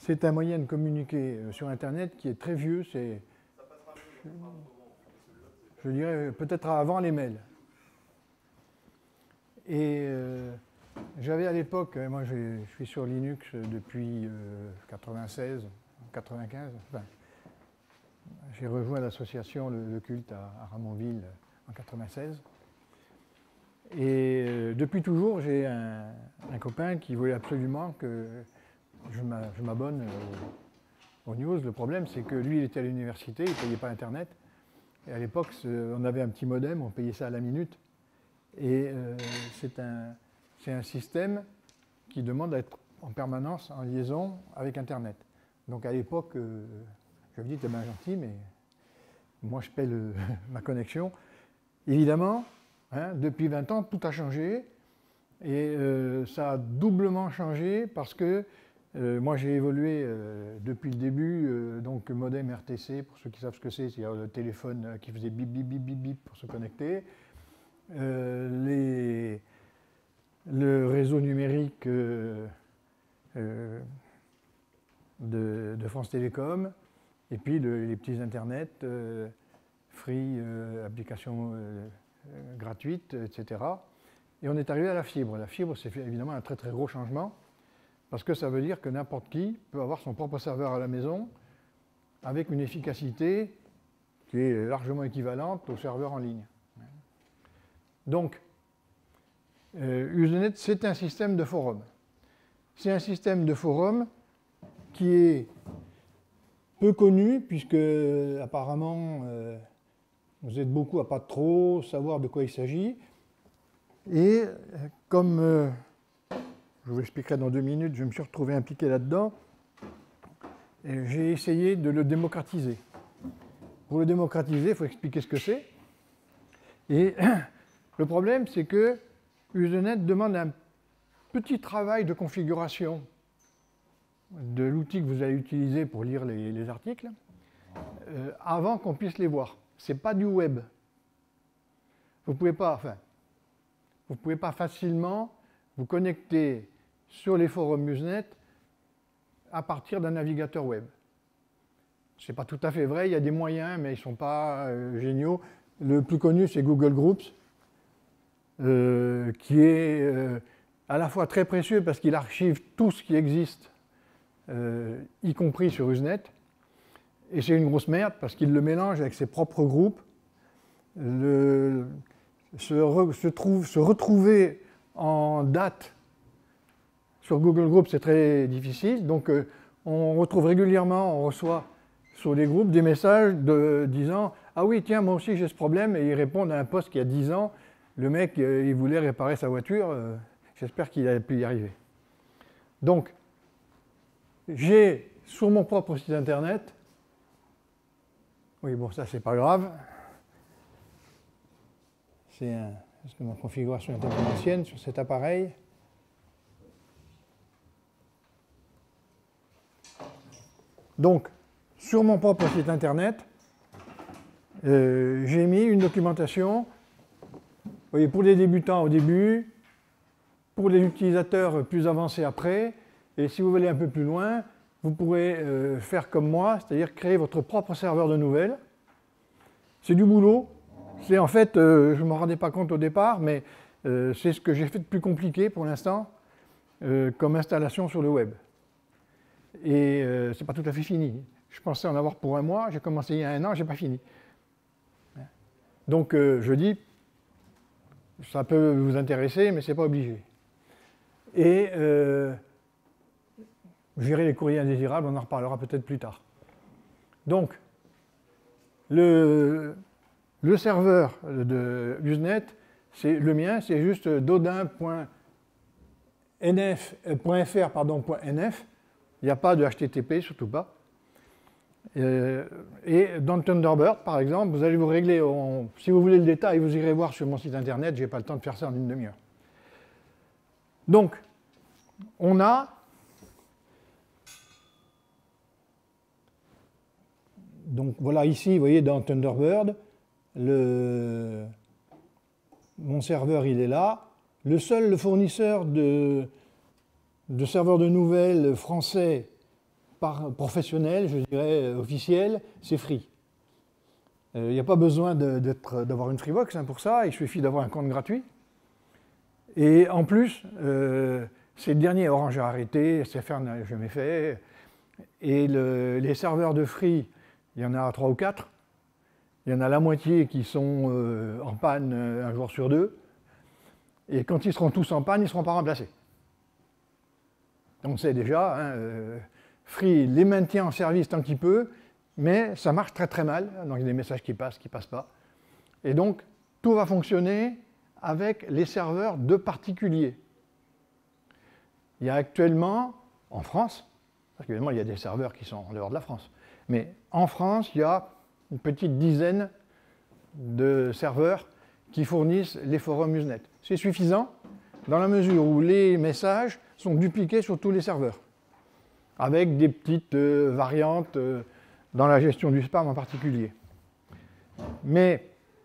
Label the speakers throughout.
Speaker 1: c'est un moyen de communiquer sur Internet qui est très vieux. Je dirais peut-être avant les mails. Et j'avais à l'époque, moi je suis sur Linux depuis 96, 95. Enfin, j'ai rejoint l'association Le Culte à Ramonville en 96. Et depuis toujours, j'ai un copain qui voulait absolument que je m'abonne aux news. Le problème, c'est que lui, il était à l'université, il ne payait pas Internet. Et à l'époque, on avait un petit modem, on payait ça à la minute. Et c'est un système qui demande d'être en permanence en liaison avec Internet. Donc à l'époque, je lui ai dit, t'es bien gentil, mais moi je paie ma connexion. Évidemment, hein, depuis 20 ans, tout a changé. Et ça a doublement changé parce que moi j'ai évolué depuis le début, donc modem RTC, pour ceux qui savent ce que c'est-à-dire le téléphone qui faisait bip bip bip bip bip pour se connecter. Le réseau numérique de France Télécom, et puis les petits internets, free, applications gratuites, etc. Et on est arrivé à la fibre. La fibre, c'est évidemment un très très gros changement, parce que ça veut dire que n'importe qui peut avoir son propre serveur à la maison, avec une efficacité qui est largement équivalente au serveur en ligne. Donc, Usenet, c'est un système de forum. C'est un système de forum qui est peu connu, puisque apparemment, vous êtes beaucoup à pas trop savoir de quoi il s'agit. Et comme je vous expliquerai dans 2 minutes, je me suis retrouvé impliqué là-dedans, j'ai essayé de le démocratiser. Pour le démocratiser, il faut expliquer ce que c'est. Et le problème, c'est que Usenet demande un petit travail de configuration de l'outil que vous allez utiliser pour lire les articles avant qu'on puisse les voir. Ce n'est pas du web. Vous ne pouvez pas facilement vous connecter sur les forums Usenet à partir d'un navigateur web. Ce n'est pas tout à fait vrai, il y a des moyens, mais ils ne sont pas géniaux. Le plus connu, c'est Google Groups, qui est à la fois très précieux parce qu'il archive tout ce qui existe, y compris sur Usenet, et c'est une grosse merde parce qu'il le mélange avec ses propres groupes. Se retrouver en date sur Google Groups, c'est très difficile. Donc on retrouve régulièrement, on reçoit sur les groupes des messages disant « Ah oui, tiens, moi aussi j'ai ce problème » et ils répondent à un post qui a 10 ans. Le mec, il voulait réparer sa voiture, j'espère qu'il a pu y arriver. Donc, j'ai sur mon propre site internet, oui bon ça c'est pas grave, parce que ma configuration est un peu ancienne sur cet appareil. Donc, sur mon propre site internet, j'ai mis une documentation. Vous voyez, pour les débutants au début, pour les utilisateurs plus avancés après, et si vous voulez un peu plus loin, vous pourrez faire comme moi, c'est-à-dire créer votre propre serveur de nouvelles. C'est du boulot. C'est en fait, je ne m'en rendais pas compte au départ, mais c'est ce que j'ai fait de plus compliqué pour l'instant comme installation sur le web. Et ce n'est pas tout à fait fini. Je pensais en avoir pour 1 mois, j'ai commencé il y a 1 an, je n'ai pas fini. Donc je dis, ça peut vous intéresser, mais ce n'est pas obligé. Et gérer les courriers indésirables, on en reparlera peut-être plus tard. Donc, le serveur de Usenet, c'est le mien, c'est juste dodin.fr. Il n'y a pas de HTTP, surtout pas. Et dans Thunderbird, par exemple, vous allez vous régler, si vous voulez le détail, vous irez voir sur mon site internet, je n'ai pas le temps de faire ça en 1 demi-heure. Donc, on a donc voilà ici, vous voyez dans Thunderbird, mon serveur il est là. Le seul fournisseur de serveurs de nouvelles français professionnel, je dirais officiel, c'est Free. Il n'y a pas besoin d'avoir une Freebox hein, pour ça, il suffit d'avoir un compte gratuit. Et en plus, c'est le dernier, Orange a arrêté, SFR n'a jamais fait. Et les serveurs de Free, il y en a 3 ou 4. Il y en a la moitié qui sont en panne un jour sur 2. Et quand ils seront tous en panne, ils ne seront pas remplacés. On sait déjà, hein, Free les maintient en service tant qu'il peut, mais ça marche très très mal. Donc il y a des messages qui passent pas. Et donc, tout va fonctionner avec les serveurs de particuliers. Il y a actuellement, en France, parce qu'évidemment il y a des serveurs qui sont en dehors de la France, mais en France, il y a une petite dizaine de serveurs qui fournissent les forums Usenet. C'est suffisant dans la mesure où les messages sont dupliqués sur tous les serveurs, avec des petites variantes dans la gestion du spam en particulier. Mais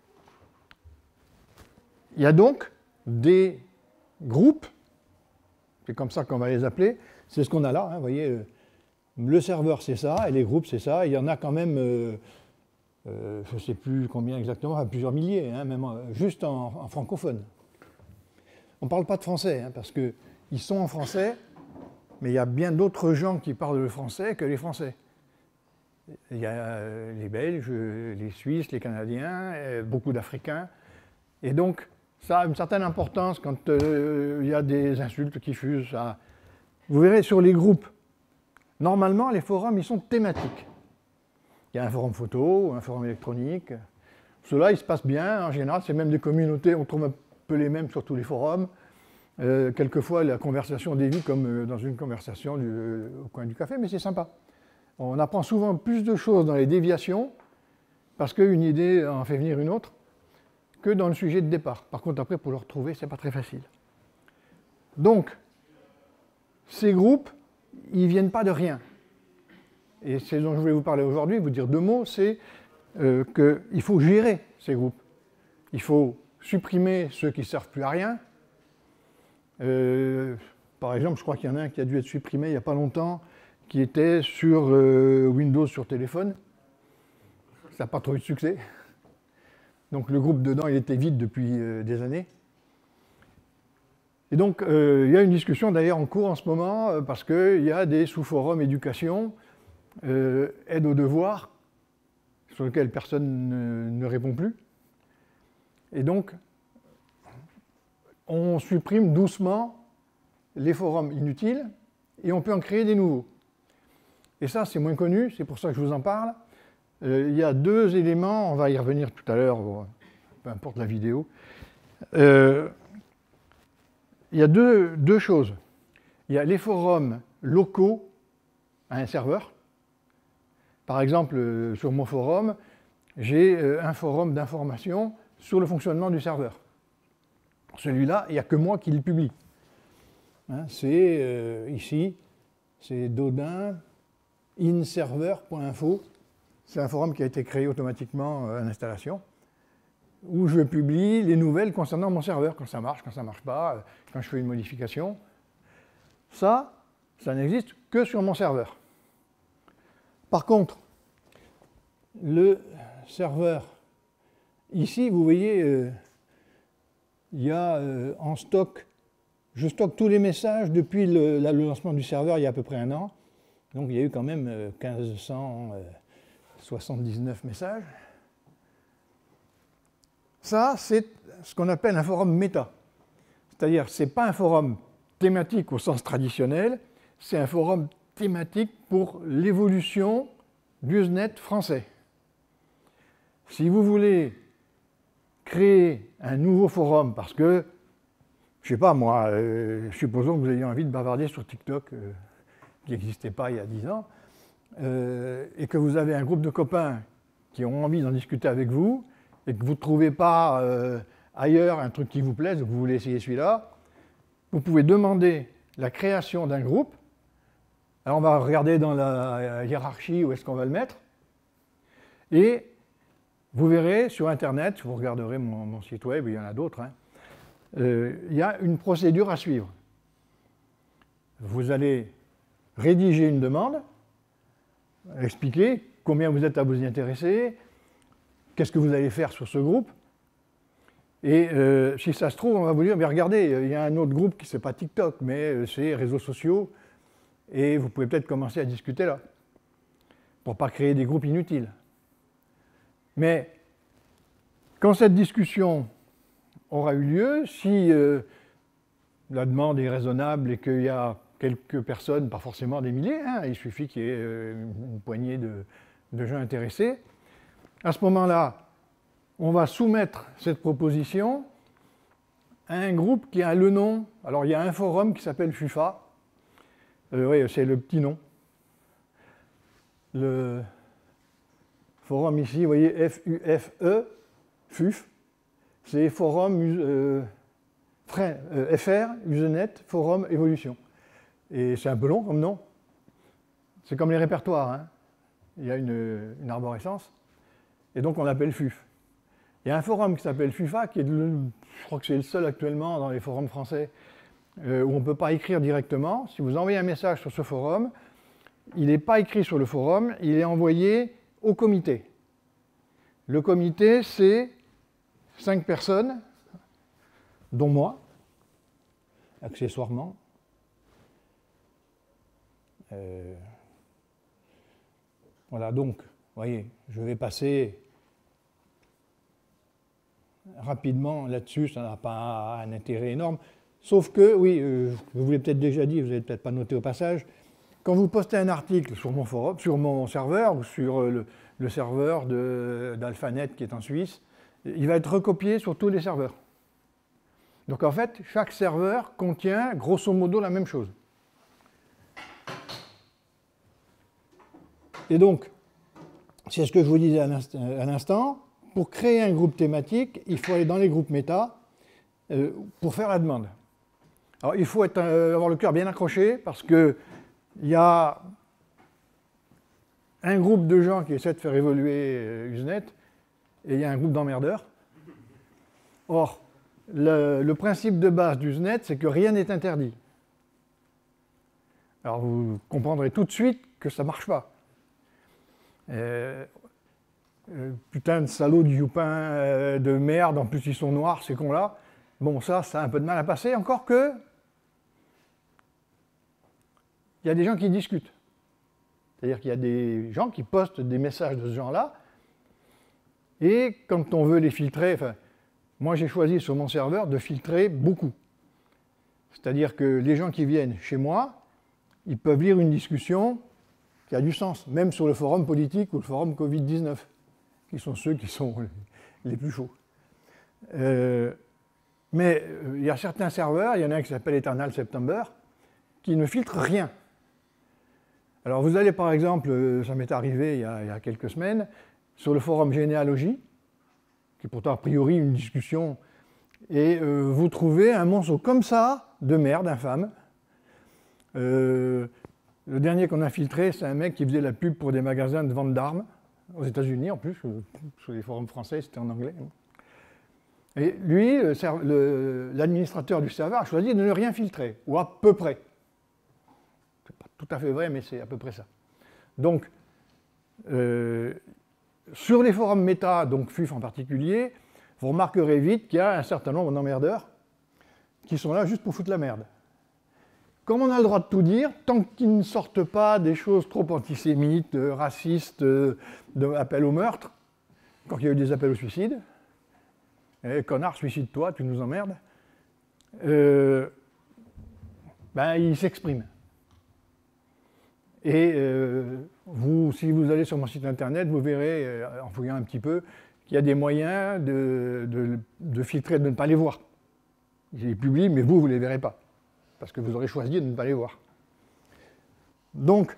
Speaker 1: il y a donc des groupes, c'est comme ça qu'on va les appeler, c'est ce qu'on a là, hein, vous voyez, le serveur c'est ça, et les groupes c'est ça, il y en a quand même, je ne sais plus combien exactement, plusieurs milliers, hein, même juste en francophone. On ne parle pas de français, hein, parce qu'ils sont en français, mais il y a bien d'autres gens qui parlent le français que les Français. Il y a les Belges, les Suisses, les Canadiens, beaucoup d'Africains, et donc ça a une certaine importance quand il y a des insultes qui fusent. Vous verrez sur les groupes, normalement les forums ils sont thématiques. Il y a un forum photo, un forum électronique. Ceux-là ils se passent bien, en général c'est même des communautés, on trouve un peu les mêmes sur tous les forums. Quelquefois la conversation dévie comme dans une conversation au coin du café, mais c'est sympa. On apprend souvent plus de choses dans les déviations, parce qu'une idée en fait venir une autre, que dans le sujet de départ. Par contre, après, pour le retrouver, c'est pas très facile. Donc, ces groupes, ils viennent pas de rien. Et c'est dont je voulais vous parler aujourd'hui, vous dire 2 mots, c'est qu'il faut gérer ces groupes. Il faut supprimer ceux qui ne servent plus à rien. Par exemple, je crois qu'il y en a un qui a dû être supprimé il n'y a pas longtemps, qui était sur Windows sur téléphone. Ça n'a pas trop eu de succès. Donc le groupe dedans, il était vide depuis des années. Et donc il y a une discussion d'ailleurs en cours en ce moment, parce qu'il y a des sous-forums éducation, aide aux devoirs, sur lesquels personne ne répond plus. Et donc, on supprime doucement les forums inutiles, et on peut en créer des nouveaux. Et ça, c'est moins connu, c'est pour ça que je vous en parle. Il y a 2 éléments, on va y revenir tout à l'heure, peu importe la vidéo. Il y a deux choses. Il y a les forums locaux à un serveur. Par exemple, sur mon forum, j'ai un forum d'information sur le fonctionnement du serveur. Celui-là, il n'y a que moi qui le publie. Hein, c'est ici, c'est Dodin inserver.info. C'est un forum qui a été créé automatiquement à l'installation, où je publie les nouvelles concernant mon serveur, quand ça marche pas, quand je fais une modification. Ça n'existe que sur mon serveur. Par contre, le serveur, ici, vous voyez, il y a en stock, je stocke tous les messages depuis le lancement du serveur il y a à peu près 1 an. Donc il y a eu quand même 1579 messages. Ça, c'est ce qu'on appelle un forum méta. C'est-à-dire, ce n'est pas un forum thématique au sens traditionnel, c'est un forum thématique pour l'évolution du Usenet français. Si vous voulez créer un nouveau forum, parce que, je ne sais pas moi, supposons que vous ayez envie de bavarder sur TikTok, qui n'existait pas il y a 10 ans, et que vous avez un groupe de copains qui ont envie d'en discuter avec vous, et que vous ne trouvez pas ailleurs un truc qui vous plaise, que vous voulez essayer celui-là, vous pouvez demander la création d'un groupe. Alors on va regarder dans la hiérarchie où est-ce qu'on va le mettre, et vous verrez sur Internet, vous regarderez mon site web, il y en a d'autres, hein, il y a une procédure à suivre. Vous allez rédiger une demande, expliquer combien vous êtes à vous y intéresser, qu'est-ce que vous allez faire sur ce groupe. Et si ça se trouve, on va vous dire, mais regardez, il y a un autre groupe qui c'est pas TikTok, mais c'est réseaux sociaux, et vous pouvez peut-être commencer à discuter là, pour ne pas créer des groupes inutiles. Mais quand cette discussion aura eu lieu, si la demande est raisonnable et qu'il y a quelques personnes, pas forcément des milliers, hein, il suffit qu'il y ait une poignée de gens intéressés, à ce moment-là, on va soumettre cette proposition à un groupe qui a le nom. Alors il y a un forum qui s'appelle FUFA. Oui, c'est le petit nom. Le forum ici, vous voyez, FUFE, FUF, c'est Forum FR, Usenet, Forum Évolution. Et c'est un peu long comme nom. C'est comme les répertoires, hein. Il y a une arborescence. Et donc on l'appelle FUF. Il y a un forum qui s'appelle FUFA, qui est, je crois que c'est le seul actuellement dans les forums français, où on ne peut pas écrire directement. Si vous envoyez un message sur ce forum, il n'est pas écrit sur le forum, il est envoyé au comité. Le comité, c'est 5 personnes, dont moi, accessoirement. Voilà, donc, vous voyez, je vais passer rapidement là-dessus, ça n'a pas un intérêt énorme. Sauf que, oui, je vous l'ai peut-être déjà dit, vous n'avez peut-être pas noté au passage, quand vous postez un article sur mon forum, sur mon serveur ou sur le serveur d'Alphanet qui est en Suisse, il va être recopié sur tous les serveurs. Donc en fait, chaque serveur contient grosso modo la même chose. Et donc, c'est ce que je vous disais à l'instant, pour créer un groupe thématique, il faut aller dans les groupes méta pour faire la demande. Alors il faut avoir le cœur bien accroché parce qu'il y a un groupe de gens qui essaient de faire évoluer Usenet et il y a un groupe d'emmerdeurs. Or, le principe de base d'Usenet, c'est que rien n'est interdit. Alors vous comprendrez tout de suite que ça ne marche pas. Putain de salauds de youpins de merde, en plus ils sont noirs ces cons-là. Bon, ça a un peu de mal à passer, encore que il y a des gens qui discutent. C'est-à-dire qu'il y a des gens qui postent des messages de ce genre-là, et quand on veut les filtrer, enfin, moi j'ai choisi sur mon serveur de filtrer beaucoup. C'est-à-dire que les gens qui viennent chez moi, ils peuvent lire une discussion qui a du sens, même sur le forum politique ou le forum Covid-19, qui sont ceux qui sont les plus chauds. Mais il y a certains serveurs, il y en a un qui s'appelle Eternal September, qui ne filtrent rien. Alors vous allez par exemple, ça m'est arrivé il y a quelques semaines, sur le forum Généalogie, qui est pourtant a priori une discussion, et vous trouvez un monceau comme ça, de merde, infâme. Le dernier qu'on a filtré, c'est un mec qui faisait la pub pour des magasins de vente d'armes, aux États-Unis en plus, sur les forums français, c'était en anglais. Et lui, l'administrateur du serveur, a choisi de ne rien filtrer, ou à peu près. C'est pas tout à fait vrai, mais c'est à peu près ça. Donc, sur les forums méta, donc FUF en particulier, vous remarquerez vite qu'il y a un certain nombre d'emmerdeurs qui sont là juste pour foutre la merde. Comme on a le droit de tout dire, tant qu'ils ne sortent pas des choses trop antisémites, racistes, d'appels au meurtre, quand il y a eu des appels au suicide, connard, suicide-toi, tu nous emmerdes, ben, ils s'expriment. Et si vous allez sur mon site internet, vous verrez, en fouillant un petit peu, qu'il y a des moyens de filtrer, de ne pas les voir. Je les publie, mais vous ne les verrez pas, parce que vous aurez choisi de ne pas les voir. Donc,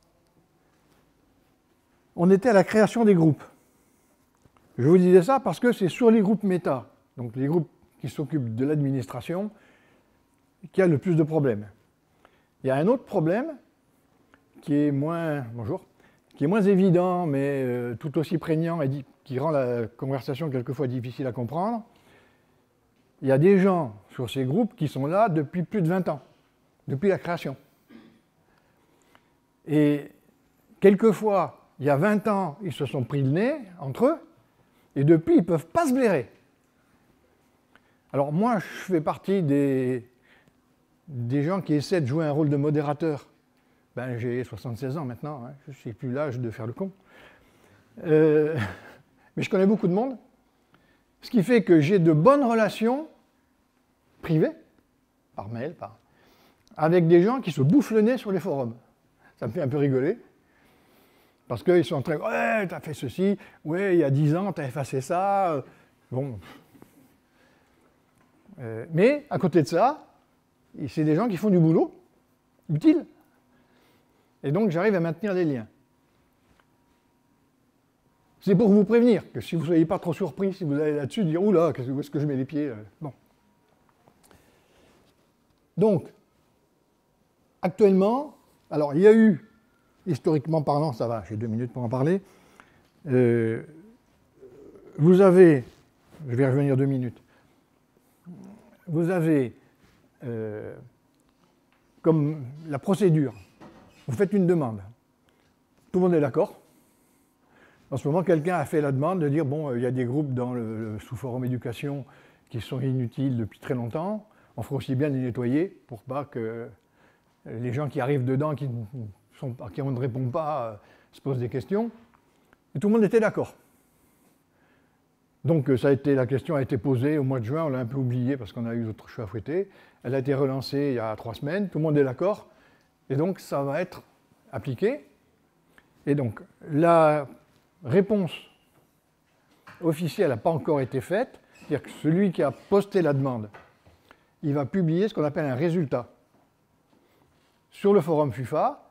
Speaker 1: on était à la création des groupes. Je vous disais ça parce que c'est sur les groupes méta, donc les groupes qui s'occupent de l'administration, qu'il y a le plus de problèmes. Il y a un autre problème qui est moins évident, mais tout aussi prégnant et qui rend la conversation quelquefois difficile à comprendre. Il y a des gens sur ces groupes qui sont là depuis plus de 20 ans, depuis la création. Et quelquefois, il y a 20 ans, ils se sont pris le nez entre eux, et depuis, ils ne peuvent pas se blairer. Alors moi, je fais partie des gens qui essaient de jouer un rôle de modérateur. Ben, j'ai 76 ans maintenant, hein, je ne suis plus l'âge de faire le con. Mais je connais beaucoup de monde, ce qui fait que j'ai de bonnes relations privées, par mail, avec des gens qui se bouffent le nez sur les forums. Ça me fait un peu rigoler, parce qu'ils sont en train de « Ouais, t'as fait ceci, ouais, il y a 10 ans, t'as effacé ça. » Bon. Mais, à côté de ça, c'est des gens qui font du boulot utile. Et donc, j'arrive à maintenir les liens. C'est pour vous prévenir que si vous ne soyez pas trop surpris, si vous allez là-dessus, dire « Oula, où est-ce que je mets les pieds ?» Bon. Donc, actuellement, alors il y a eu, historiquement parlant, ça va, j'ai 2 minutes pour en parler, vous avez, je vais revenir 2 minutes, vous avez comme la procédure, vous faites une demande, tout le monde est d'accord. En ce moment, quelqu'un a fait la demande de dire, bon, il y a des groupes dans le sous-forum éducation qui sont inutiles depuis très longtemps, on ferait aussi bien les nettoyer pour pas que les gens qui arrivent dedans, à qui on ne répond pas, se posent des questions. Et tout le monde était d'accord. Donc la question a été posée au mois de juin, on l'a un peu oubliée parce qu'on a eu d'autres cheveux à fouetter. Elle a été relancée il y a 3 semaines, tout le monde est d'accord. Et donc ça va être appliqué. Et donc la réponse officielle n'a pas encore été faite, c'est-à-dire que celui qui a posté la demande, il va publier ce qu'on appelle un résultat sur le forum FUFA.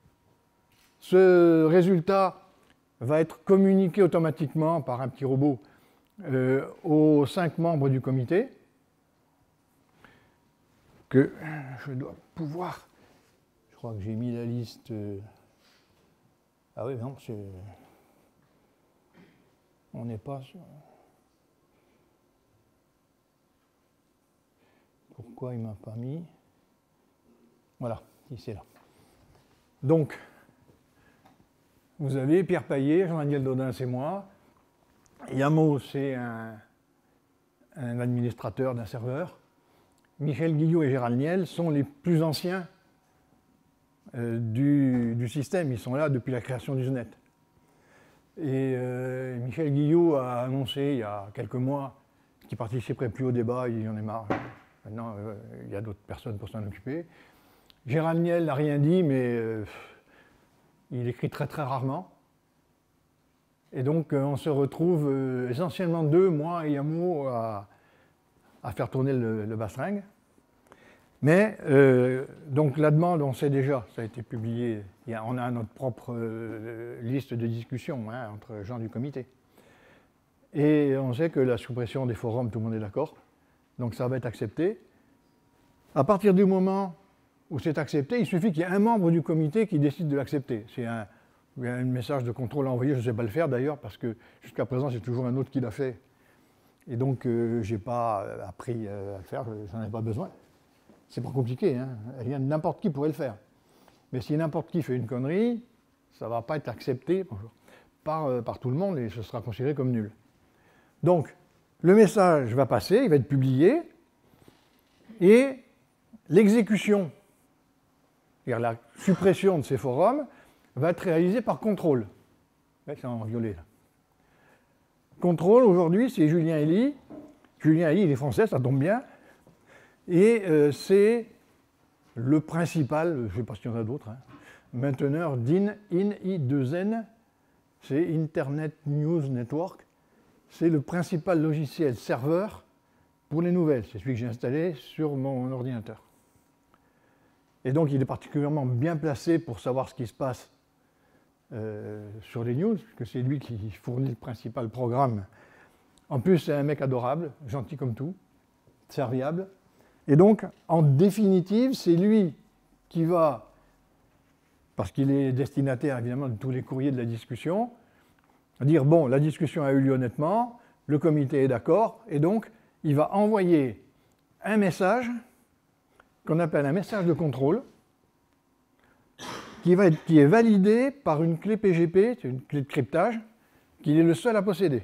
Speaker 1: Ce résultat va être communiqué automatiquement par un petit robot aux 5 membres du comité, que je dois pouvoir... Je crois que j'ai mis la liste... Ah oui, non, c'est... On n'est pas sur... Pourquoi il ne m'a pas mis? Voilà, c'est là. Donc, vous avez Pierre Paillet, Jean-Daniel Dodin, c'est moi. Yamo, c'est un administrateur d'un serveur. Michel Guillot et Gérald Niel sont les plus anciens du système. Ils sont là depuis la création du SNET. Et Michel Guillot a annoncé il y a quelques mois qu'il ne participerait plus au débat, il en est marre. Maintenant, il y a d'autres personnes pour s'en occuper. Gérald Niel n'a rien dit, mais il écrit très très rarement. Et donc, on se retrouve essentiellement 2, moi et Yamo, à faire tourner le bastringue. Mais, donc la demande, on sait déjà, ça a été publié, on a notre propre liste de discussion entre gens du comité. Et on sait que la suppression des forums, tout le monde est d'accord, donc ça va être accepté. À partir du moment où c'est accepté, il suffit qu'il y ait un membre du comité qui décide de l'accepter. C'est un message de contrôle à envoyer, je ne sais pas le faire d'ailleurs, parce que jusqu'à présent, c'est toujours un autre qui l'a fait. Et donc, je n'ai pas appris à le faire, j'en ai pas besoin. C'est pas compliqué, hein. N'importe qui pourrait le faire. Mais si n'importe qui fait une connerie, ça ne va pas être accepté par tout le monde et ce sera considéré comme nul. Donc, le message va passer, il va être publié, et l'exécution, c'est-à-dire la suppression de ces forums, va être réalisée par contrôle. C'est en violet, là. Contrôle, aujourd'hui, c'est Julien Elie. Julien Elie, il est français, ça tombe bien. Et c'est le principal, je ne sais pas s'il y en a d'autres, mainteneur d'IN2N, c'est Internet News Network. C'est le principal logiciel serveur pour les nouvelles. C'est celui que j'ai installé sur mon ordinateur. Et donc, il est particulièrement bien placé pour savoir ce qui se passe sur les news, puisque c'est lui qui fournit le principal programme. En plus, c'est un mec adorable, gentil comme tout, serviable. Et donc, en définitive, c'est lui qui va, parce qu'il est destinataire évidemment de tous les courriers de la discussion, dire, bon, la discussion a eu lieu honnêtement, le comité est d'accord, et donc, il va envoyer un message qu'on appelle un message de contrôle qui est validé par une clé PGP, une clé de cryptage, qu'il est le seul à posséder.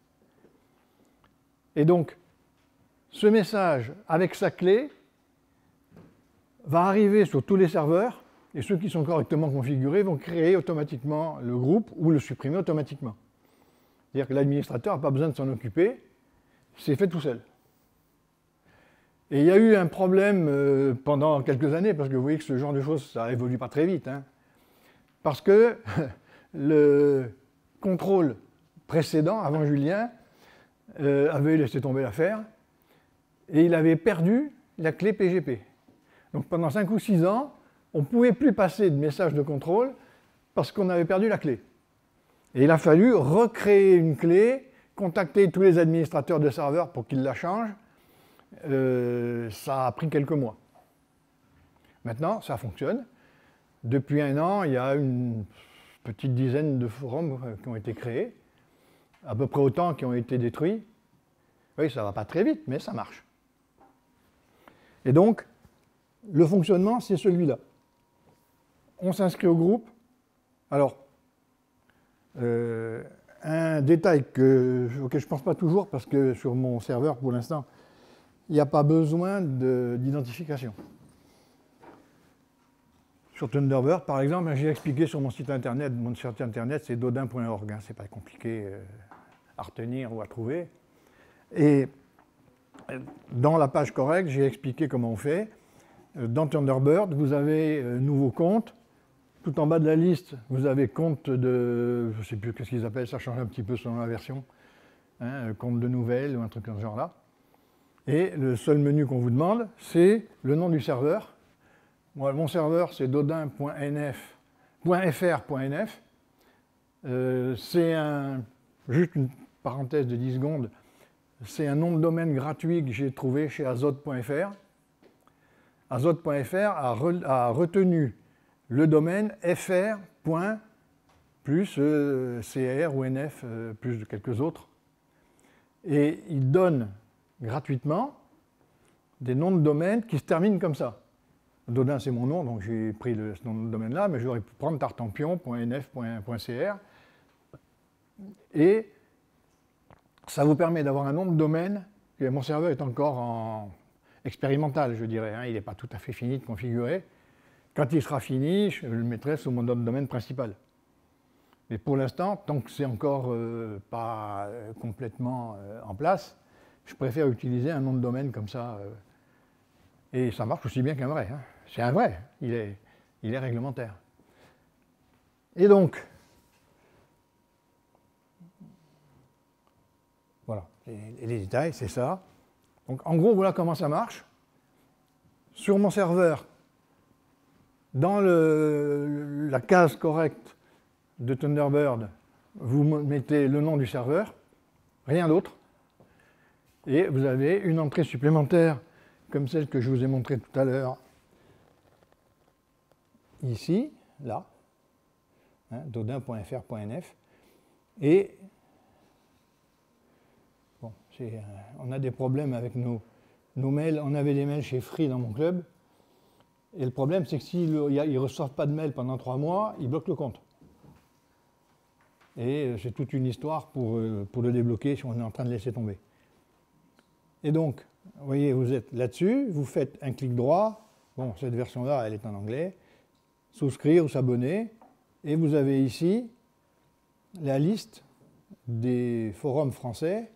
Speaker 1: Et donc, ce message avec sa clé va arriver sur tous les serveurs, et ceux qui sont correctement configurés vont créer automatiquement le groupe ou le supprimer automatiquement. C'est-à-dire que l'administrateur n'a pas besoin de s'en occuper, c'est fait tout seul. Et il y a eu un problème pendant quelques années, parce que vous voyez que ce genre de choses, ça évolue pas très vite, hein, parce que le contrôle précédent, avant Julien, avait laissé tomber l'affaire, et il avait perdu la clé PGP. Donc pendant 5 ou 6 ans, on ne pouvait plus passer de messages de contrôle parce qu'on avait perdu la clé. Et il a fallu recréer une clé, contacter tous les administrateurs de serveurs pour qu'ils la changent. Ça a pris quelques mois. Maintenant, ça fonctionne. Depuis 1 an, il y a une petite dizaine de forums qui ont été créés, à peu près autant qui ont été détruits. Oui, ça ne va pas très vite, mais ça marche. Et donc, le fonctionnement, c'est celui-là. On s'inscrit au groupe. Alors, un détail auquel je ne pense pas toujours, parce que sur mon serveur, pour l'instant, il n'y a pas besoin d'identification. Sur Thunderbird, par exemple, j'ai expliqué sur mon site internet, c'est dodin.org, hein, c'est pas compliqué à retenir ou à trouver. Et dans la page correcte, j'ai expliqué comment on fait. Dans Thunderbird, vous avez nouveau compte. Tout en bas de la liste, vous avez compte de, je ne sais plus qu'est-ce qu'ils appellent, ça change un petit peu selon la version, hein, compte de nouvelles ou un truc dans ce genre-là. Et le seul menu qu'on vous demande, c'est le nom du serveur. Moi, mon serveur, c'est dodin.fr.nf. C'est juste une parenthèse de 10 secondes, c'est un nom de domaine gratuit que j'ai trouvé chez azote.fr. Azote.fr a retenu le domaine fr. plus cr ou nf plus de quelques autres. Et il donne gratuitement des noms de domaine qui se terminent comme ça. Dodin, c'est mon nom, donc j'ai pris ce nom de domaine-là, mais j'aurais pu prendre tartampion.nf.cr. Et ça vous permet d'avoir un nom de domaine. Et mon serveur est encore en expérimental, je dirais, hein, il n'est pas tout à fait fini de configurer. Quand il sera fini, je le mettrai sous mon nom de domaine principal. Mais pour l'instant, tant que c'est encore pas complètement en place, je préfère utiliser un nom de domaine comme ça. Et ça marche aussi bien qu'un vrai. Hein. C'est un vrai, il est réglementaire. Et donc, voilà, les détails, c'est ça. Donc en gros, voilà comment ça marche. Sur mon serveur, dans la case correcte de Thunderbird, vous mettez le nom du serveur, rien d'autre, et vous avez une entrée supplémentaire comme celle que je vous ai montrée tout à l'heure, ici, là, hein, dodin.fr.nf, et bon, on a des problèmes avec nos mails, on avait des mails chez Free dans mon club, et le problème c'est que s'ils ne reçoivent pas de mail pendant 3 mois, ils bloquent le compte. Et c'est toute une histoire pour le débloquer si on est en train de laisser tomber. Et donc, vous voyez, vous êtes là-dessus, vous faites un clic droit, bon, cette version-là, elle est en anglais, souscrire ou s'abonner, et vous avez ici la liste des forums français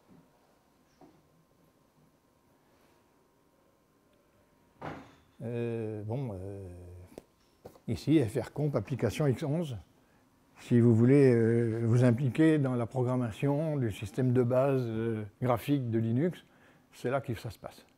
Speaker 1: ici, FRComp, application X11, si vous voulez vous impliquer dans la programmation du système de base graphique de Linux, c'est là que ça se passe.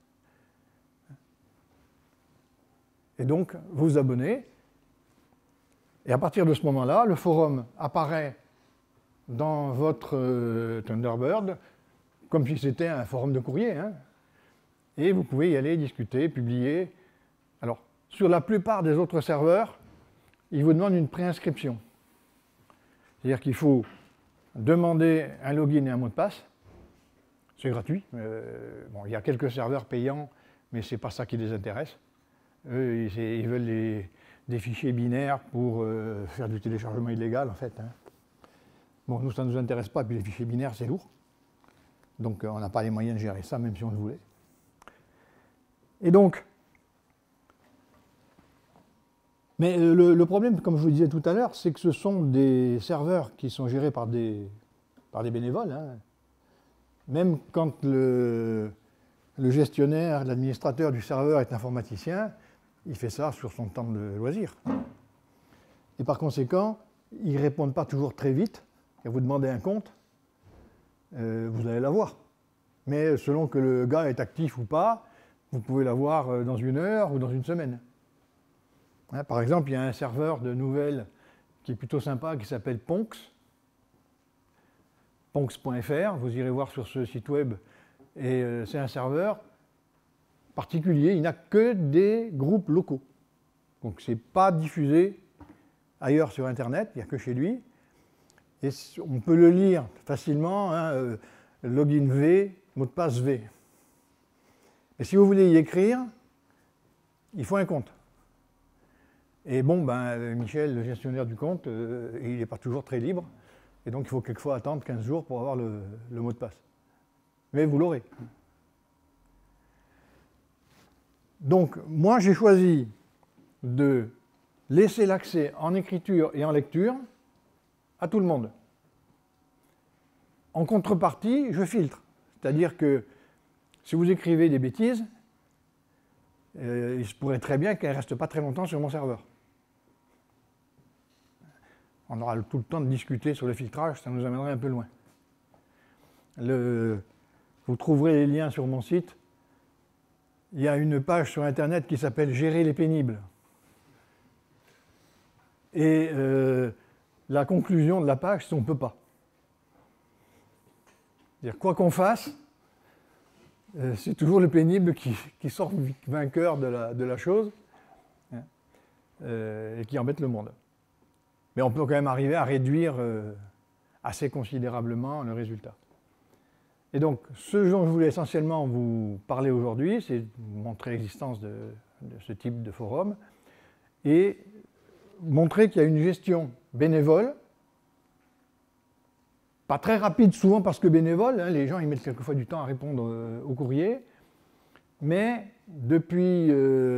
Speaker 1: Et donc, vous vous abonnez, et à partir de ce moment-là, le forum apparaît dans votre Thunderbird comme si c'était un forum de courrier, hein, et vous pouvez y aller discuter, publier. Alors, sur la plupart des autres serveurs, ils vous demandent une préinscription. C'est-à-dire qu'il faut demander un login et un mot de passe. C'est gratuit. Bon, il y a quelques serveurs payants, mais ce n'est pas ça qui les intéresse. Eux, ils veulent des fichiers binaires pour faire du téléchargement illégal, en fait. Hein. Bon, nous, ça ne nous intéresse pas, puis les fichiers binaires, c'est lourd. Donc, on n'a pas les moyens de gérer ça, même si on le voulait. Et donc, mais le problème, comme je vous le disais tout à l'heure, c'est que ce sont des serveurs qui sont gérés par des bénévoles. Hein. Même quand le gestionnaire, l'administrateur du serveur est informaticien, il fait ça sur son temps de loisir. Et par conséquent, ils ne répondent pas toujours très vite. Et vous demandez un compte, vous allez l'avoir. Mais selon que le gars est actif ou pas, vous pouvez l'avoir dans 1 heure ou dans 1 semaine. Hein, par exemple, il y a un serveur de nouvelles qui est plutôt sympa, qui s'appelle Ponx. Ponx.fr, vous irez voir sur ce site web. Et c'est un serveur particulier, il n'a que des groupes locaux. Donc ce n'est pas diffusé ailleurs sur Internet, il n'y a que chez lui. Et on peut le lire facilement, hein, login V, mot de passe V. Et si vous voulez y écrire, il faut un compte. Et bon, ben, Michel, le gestionnaire du compte, il n'est pas toujours très libre. Et donc il faut quelquefois attendre 15 jours pour avoir le mot de passe. Mais vous l'aurez. Donc moi j'ai choisi de laisser l'accès en écriture et en lecture à tout le monde. En contrepartie, je filtre. C'est-à-dire que si vous écrivez des bêtises, il se pourrait très bien qu'elles ne restent pas très longtemps sur mon serveur. On aura tout le temps de discuter sur le filtrage, ça nous amènerait un peu loin. Vous trouverez les liens sur mon site. Il y a une page sur Internet qui s'appelle « Gérer les pénibles ». Et la conclusion de la page, c'est qu'on ne peut pas. C'est-à-dire, quoi qu'on fasse, c'est toujours le pénible qui sort vainqueur de la chose, hein, et qui embête le monde. Mais on peut quand même arriver à réduire assez considérablement le résultat. Et donc, ce dont je voulais essentiellement vous parler aujourd'hui, c'est montrer l'existence de ce type de forum et montrer qu'il y a une gestion bénévole, pas très rapide souvent parce que bénévole, hein, les gens ils mettent quelquefois du temps à répondre au courrier, mais depuis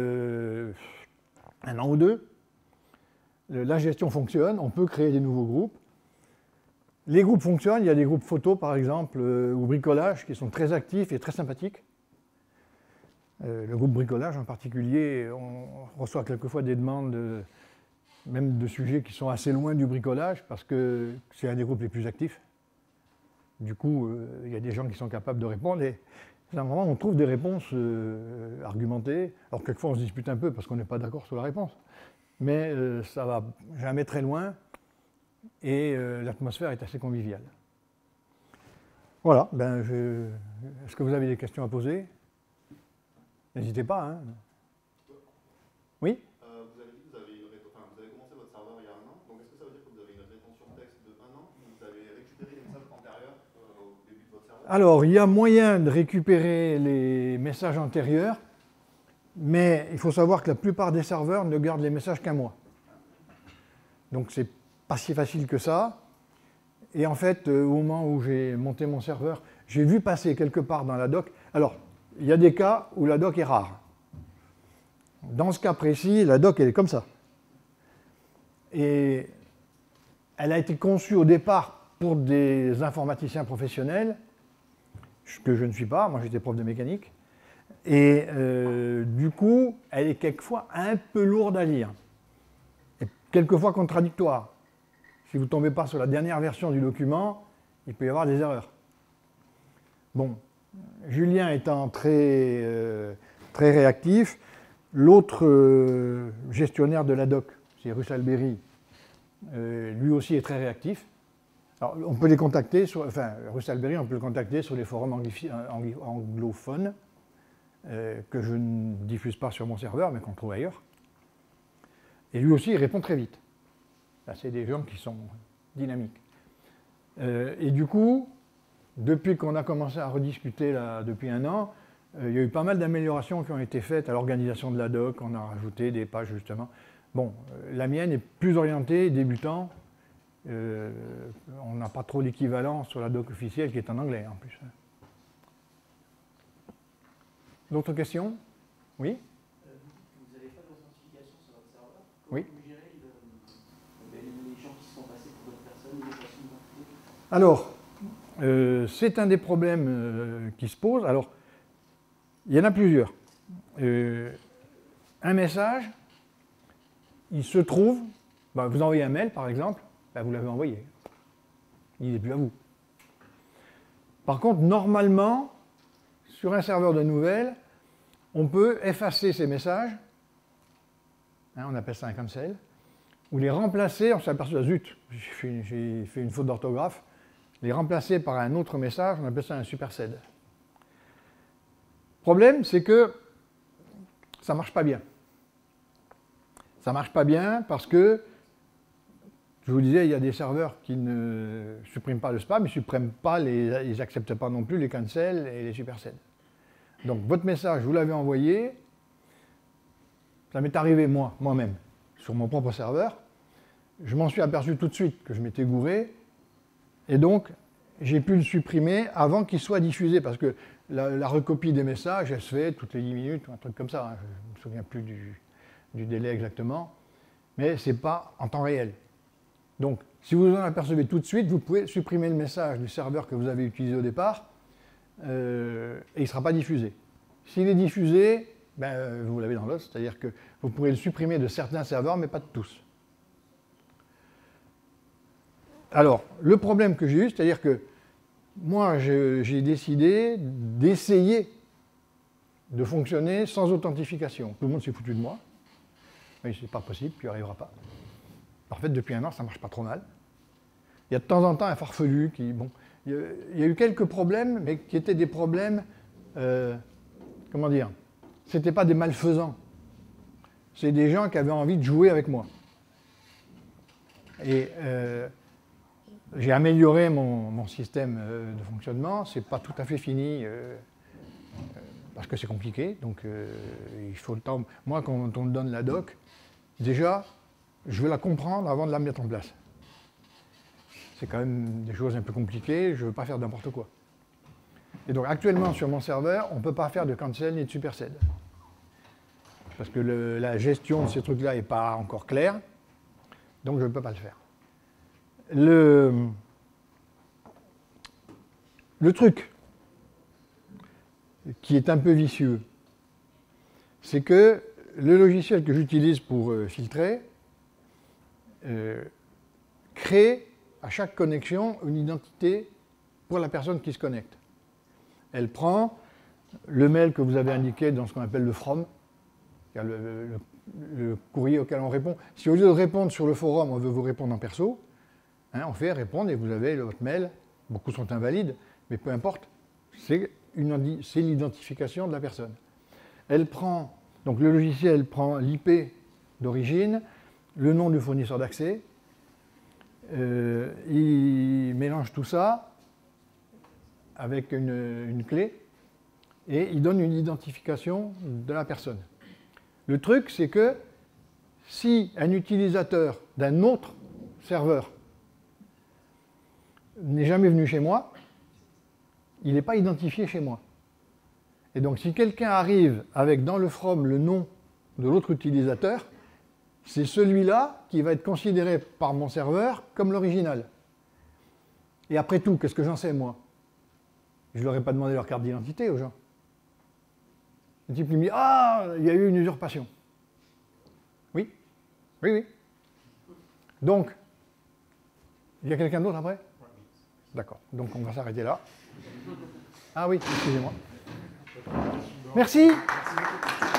Speaker 1: 1 an ou 2, la gestion fonctionne, on peut créer des nouveaux groupes. Les groupes fonctionnent, il y a des groupes photos par exemple, ou bricolage, qui sont très actifs et très sympathiques. Le groupe bricolage en particulier, on reçoit quelquefois des demandes, même de sujets qui sont assez loin du bricolage, parce que c'est un des groupes les plus actifs. Du coup, il y a des gens qui sont capables de répondre, et à un moment on trouve des réponses argumentées. Alors quelquefois on se dispute un peu parce qu'on n'est pas d'accord sur la réponse, mais ça va jamais très loin. Et l'atmosphère est assez conviviale. Voilà, ben est-ce que vous avez des questions à poser? N'hésitez pas. Hein. Oui?
Speaker 2: Vous avez dit que vous avez commencé votre serveur il y a 1 an, donc est-ce que ça veut dire que vous avez une rétention texte de 1 an ou vous avez récupéré les messages antérieurs au début de votre serveur?
Speaker 1: Alors, il y a moyen de récupérer les messages antérieurs, mais il faut savoir que la plupart des serveurs ne gardent les messages qu'1 mois. Donc c'est pas si facile que ça. Et en fait, au moment où j'ai monté mon serveur, j'ai vu passer quelque part dans la doc. Alors, il y a des cas où la doc est rare. Dans ce cas précis, la doc, elle est comme ça. Et elle a été conçue au départ pour des informaticiens professionnels, que je ne suis pas, moi j'étais prof de mécanique. Et du coup, elle est quelquefois un peu lourde à lire. Et quelquefois contradictoire. Si vous ne tombez pas sur la dernière version du document, il peut y avoir des erreurs. Bon, Julien étant très réactif, l'autre gestionnaire de la doc, c'est Russell Berry, lui aussi est très réactif. Alors, on peut les contacter, Russell Berry, on peut le contacter sur les forums anglophones, que je ne diffuse pas sur mon serveur, mais qu'on trouve ailleurs. Et lui aussi, il répond très vite. C'est des gens qui sont dynamiques. Et du coup, depuis qu'on a commencé à rediscuter là, depuis 1 an, il y a eu pas mal d'améliorations qui ont été faites à l'organisation de la doc. On a rajouté des pages justement Bon, la mienne est plus orientée débutant. On n'a pas trop d'équivalent sur la doc officielle qui est en anglais en plus. D'autres questions? Oui?
Speaker 3: Vous n'avez pas d'authentification sur votre serveur?
Speaker 1: Oui.
Speaker 3: Comment vous gérez les gens qui se font passer pour d'autres personnes ou les façons d'identifier?
Speaker 1: Alors, c'est un des problèmes qui se posent. Alors, il y en a plusieurs. Un message, il se trouve, vous envoyez un mail par exemple, vous l'avez envoyé. Il n'est plus à vous. Par contre, normalement, sur un serveur de nouvelles, on peut effacer ces messages, on appelle ça un cancel, ou les remplacer, on s'aperçoit, zut, j'ai fait une faute d'orthographe, les remplacer par un autre message, on appelle ça un supersede. Le problème, c'est que ça ne marche pas bien. Ça ne marche pas bien parce que, je vous disais, il y a des serveurs qui ne suppriment pas le spam, ils n'acceptent pas non plus les cancels et les supersede. Donc votre message, vous l'avez envoyé, ça m'est arrivé moi-même, sur mon propre serveur, je m'en suis aperçu tout de suite que je m'étais gouré, et donc j'ai pu le supprimer avant qu'il soit diffusé, parce que la recopie des messages, elle se fait toutes les 10 minutes, ou un truc comme ça, je ne me souviens plus du délai exactement, mais ce n'est pas en temps réel. Donc, si vous en apercevez tout de suite, vous pouvez supprimer le message du serveur que vous avez utilisé au départ, et il ne sera pas diffusé. S'il est diffusé, vous l'avez dans l'os, c'est-à-dire que vous pourrez le supprimer de certains serveurs, mais pas de tous. Alors, le problème que j'ai eu, c'est-à-dire que moi, j'ai décidé d'essayer de fonctionner sans authentification. Tout le monde s'est foutu de moi. Mais c'est pas possible, puis il n'y arrivera pas. En fait, depuis un an, ça ne marche pas trop mal. Il y a de temps en temps un farfelu qui... Bon, il y a eu quelques problèmes, mais qui étaient des problèmes... comment dire? Ce n'étaient pas des malfaisants. C'est des gens qui avaient envie de jouer avec moi. Et j'ai amélioré mon système de fonctionnement. Ce n'est pas tout à fait fini, parce que c'est compliqué. Donc, il faut le temps. Moi, quand on me donne la doc, déjà, je veux la comprendre avant de la mettre en place. C'est quand même des choses un peu compliquées, je ne veux pas faire n'importe quoi. Et donc actuellement sur mon serveur, on ne peut pas faire de cancel ni de supersede. Parce que la gestion de ces trucs-là n'est pas encore claire, donc je ne peux pas le faire. Le truc qui est un peu vicieux, c'est que le logiciel que j'utilise pour filtrer crée à chaque connexion une identité pour la personne qui se connecte. Elle prend le mail que vous avez indiqué dans ce qu'on appelle le from, le courrier auquel on répond. Si au lieu de répondre sur le forum, on veut vous répondre en perso, on fait répondre et vous avez votre mail. Beaucoup sont invalides, mais peu importe, c'est l'identification de la personne. Elle prend, donc le logiciel prend l'IP d'origine, le nom du fournisseur d'accès, il mélange tout ça avec une clé et il donne une identification de la personne. Le truc, c'est que si un utilisateur d'un autre serveur n'est jamais venu chez moi, il n'est pas identifié chez moi. Et donc si quelqu'un arrive avec dans le from le nom de l'autre utilisateur, c'est celui-là qui va être considéré par mon serveur comme l'original. Et après tout, qu'est-ce que j'en sais, moi? Je ne leur ai pas demandé leur carte d'identité aux gens. Le type lui dit « Ah, il y a eu une usurpation. » Oui, oui, oui. Donc, il y a quelqu'un d'autre après? D'accord, donc on va s'arrêter là. Ah oui, excusez-moi. Merci.